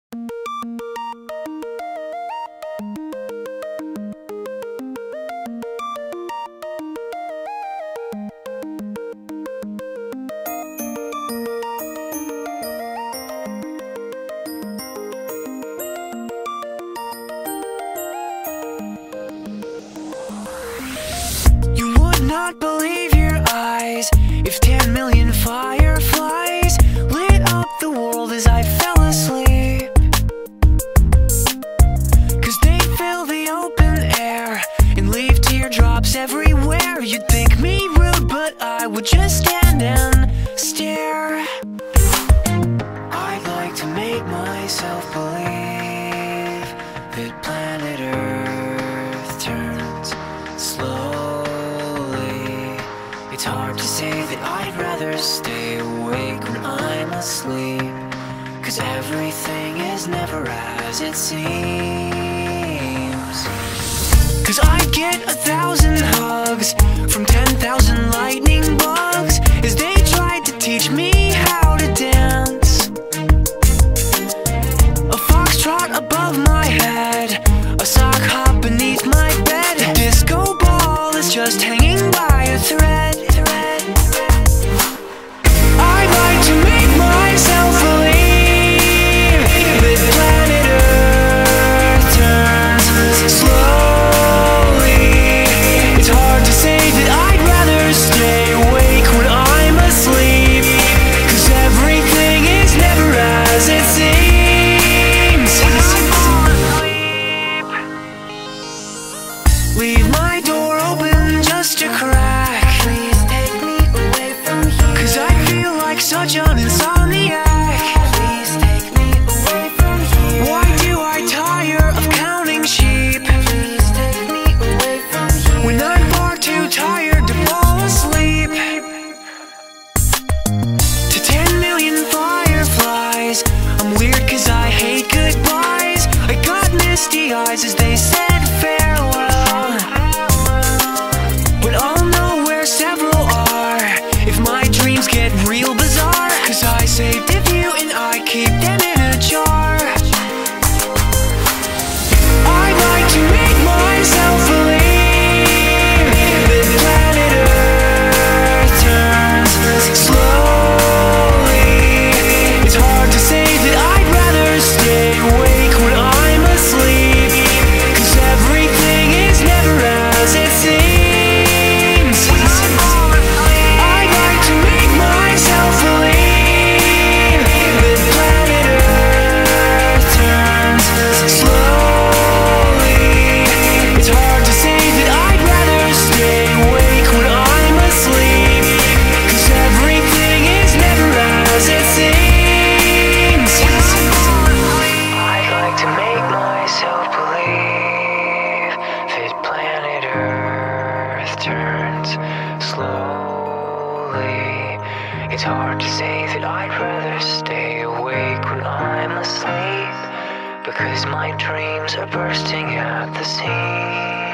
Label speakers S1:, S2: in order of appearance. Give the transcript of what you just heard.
S1: Not believe your eyes if 10 million fireflies lit up the world as I fell asleep. 'Cause they fill the open air and leave teardrops everywhere. You'd think me rude, but I would just stand and stare. I'd like to make myself believe that planet Earth turns slow. It's hard to say that I'd rather stay awake when I'm asleep, 'cause everything is never as it seems. 'Cause I get 1,000 hugs from 10,000 lightning bugs as they tried to teach me how to dance. A foxtrot above my head, a sock hop beneath my bed. A disco ball is just hanging by a thread. I'd like to make myself believe that planet Earth turns slowly. It's hard to say that I'd rather stay awake when I'm asleep, 'cause everything is never as it seems. When I fall asleep, leave my door open just a crack. Please take me away from here, 'cause I feel like such an insomniac. Please take me away from here. Why do I tire of counting sheep? Please take me away from here, when I'm far too tired to fall asleep. To 10 million fireflies, I'm weird 'cause I hate goodbyes. I got misty eyes as they said farewell, but I'll know where several are if my dreams get real bizarre, 'cause I saved a few and I keep them in a jar. I'd like to make myself believe that planet Earth turns slowly. It's hard to say that I'd rather stay awake when I'm asleep, 'cause everything is never as it seems. I'd like to make myself believe that planet Earth turns slowly. It's hard to say that I'd rather stay awake when I'm asleep, 'cause everything is never as it seems. I'd like to make myself believe that planet Earth turns slowly. It's hard to say that I'd rather stay awake when I'm asleep, because my dreams are bursting at the seams.